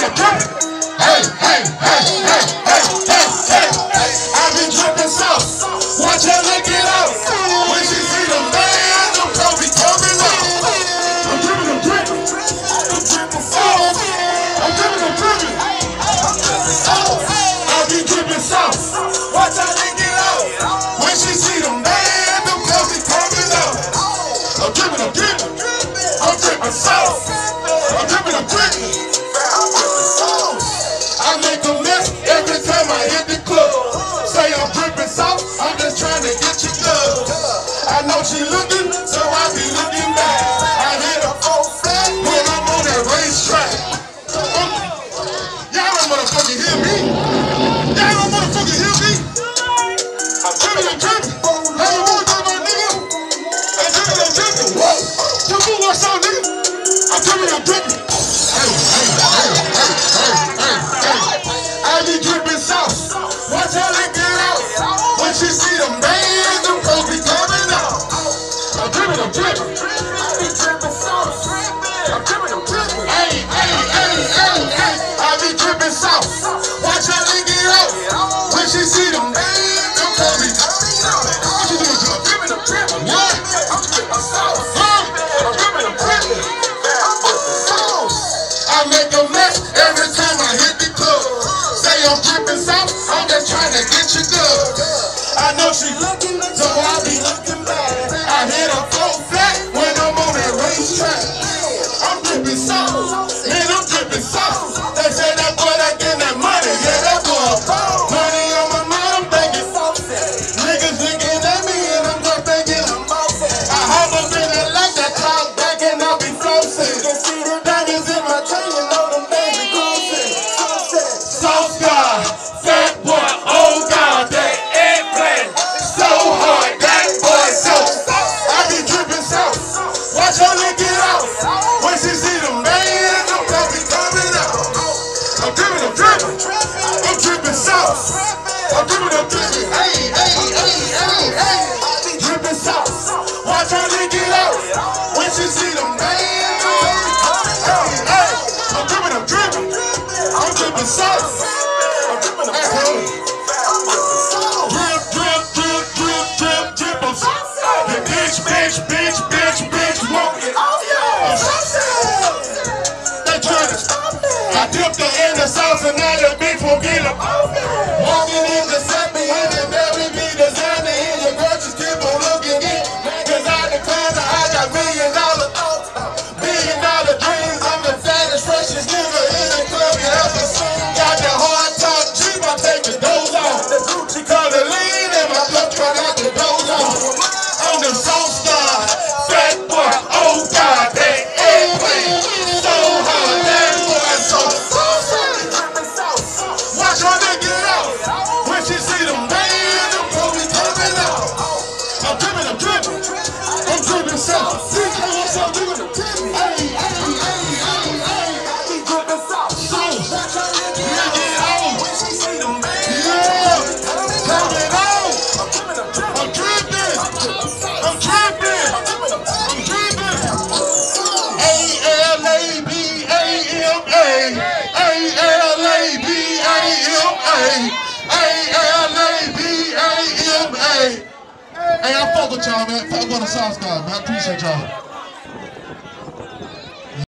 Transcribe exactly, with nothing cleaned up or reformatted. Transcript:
I'm dripping. Hey, hey, hey, hey, hey, hey, hey. I been dripping sauce. Watch her lick it out. When she see the man, them girls be coming out. I'm dripping, I'm dripping. I'm dripping sauce. I'm dripping, I'm dripping. I'm dripping sauce. I be dripping sauce. Watch her lick it out. When she see the man, them girls be coming out. I'm dripping, I'm dripping. I'm dripping sauce. I'm dripping, I'm dripping. I'm dripping sauce. I make a mess every time I hit the club. Say I'm dripping sauce, I'm just trying to get you good. I know she looking, so I be looking back. I hit a full flat when I'm on that racetrack. Y'all don't motherfucking hear me. Y'all don't motherfucking hear me. I'm dripping, I'm dripping. How you want to my nigga? I'm dripping, I'm dripping. Whoa. Two fool, what's up, nigga? I'm dripping, I'm dripping. Hey, hey, hey, hey, hey, hey, hey. I be dripping sauce. Watch her lick it out. When she see the man, them girls be coming out. I'm dripping, I'm dripping. I be dripping sauce. I'm dripping, I'm dripping. Hey, hey, hey, hey, hey. I be dripping sauce. Watch her lick it out. When she see the man, them girls be coming out. What you doing, Joe? I'm dripping, I'm dripping. What? I'm dripping sauce. Huh? I'm dripping, I'm dripping. I'm dripping sauce. I make a mess every time I hit the club. Say I'm dripping sauce, I'm just trying to get you good. I know she looking, so I be looking back. I hit a full flat when I'm on that racetrack. I'm dripping sauce, man, I'm dripping sauce. They say that boy that getting that money, yeah, that boy a ball. Money on my mind, I'm thinking niggas looking at me and I'm just thinking I'm bossy. I hop up in that like that talk back and I be flossing. You can see the diamonds in my chain, you know them things be closing. Sauce God, fat boy, oh God, that eggplant so hard, that boy so. I be dripping sauce, watch her lick it out. When she see the man, them girls be coming out. I'm dripping, I'm dripping, I'm dripping sauce. I'm dripping, I'm dripping, hey, hey, hey, hey, hey. I be dripping sauce, watch her lick it out. When she see the man, them girls be coming out. Hey, hey, I'm dripping, I'm dripping, I'm dripping sauce. I'm dripping, I'm dripping. Drip, drip, drip, drip, drip, drip. I'm the bitch, bitch, bitch, bitch, bitch, won't get off. They tryna stop me. I dipped her in the sauce and now the bitch won't get up off me. Walking in the Giuseppe and the Mary B designer in your groceries, keep on looking in. Cause I decline I got million dollar thoughts, billion dollar dreams. I'm the fattest, freshest nigga in the club you ever seen. Got the hard top Jeep, I take the doors off. The Gucci color lean and my cup try not to doze off. I'm the sauce star, fat boy, oh God, that eggplant so hard, that boy so saucy. Watch her lick it out. When she see the man, them girls be coming out. I'm dripping, I'm dripping, I'm dripping sauce. See how I'm so dripping, I'm dripping. Hey, hey, hey, hey, hey. I be dripping sauce. Sauce. Watch her lick it out. When she see the man, yeah, coming out. I'm dripping, I'm dripping, I'm dripping, I'm dripping, I'm dripping. A L A B A M A, A L A B A M A, A L A B A M A. Hey, I fuck with y'all, man. Fuck with the Sauce God, man. I appreciate y'all.